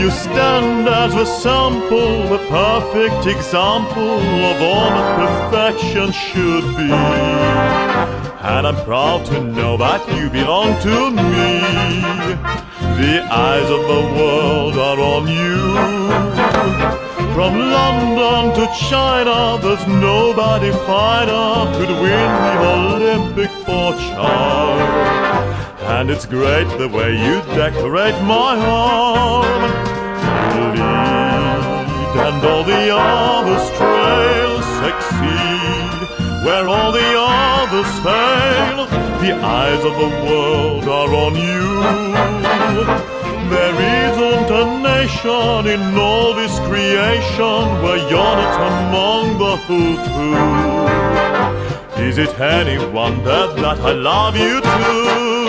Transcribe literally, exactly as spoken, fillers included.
You stand as a sample, the perfect example of all that perfection should be. And I'm proud to know that you belong to me. The eyes of the world are on you. From London to China, there's nobody finer could win the Olympic fortune. And it's great the way you decorate my arm. Lead and all the others trail, succeed where all the others fail. The eyes of the world are on you. There isn't a nation in all this creation where you're not among the who's who. Is it any wonder that I love you too?